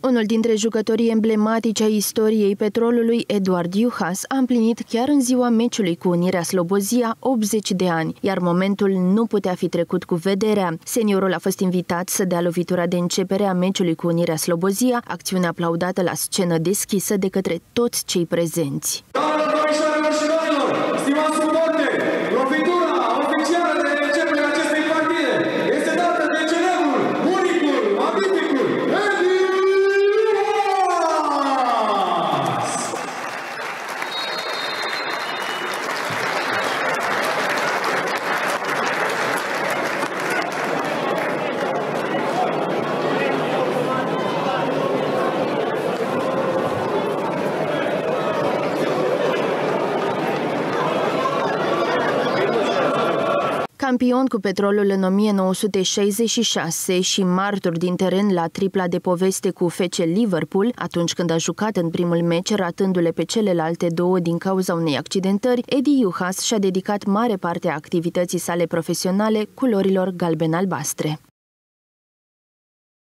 Unul dintre jucătorii emblematici ai istoriei Petrolului, Eduard Juhas, a împlinit chiar în ziua meciului cu Unirea Slobozia 80 de ani, iar momentul nu putea fi trecut cu vederea. Seniorul a fost invitat să dea lovitura de începere a meciului cu Unirea Slobozia, acțiune aplaudată la scenă deschisă de către toți cei prezenți. Campion cu Petrolul în 1966 și martor din teren la tripla de poveste cu FC Liverpool, atunci când a jucat în primul meci ratându-le pe celelalte două din cauza unei accidentări, Edi Juhas și-a dedicat mare parte a activității sale profesionale culorilor galben-albastre.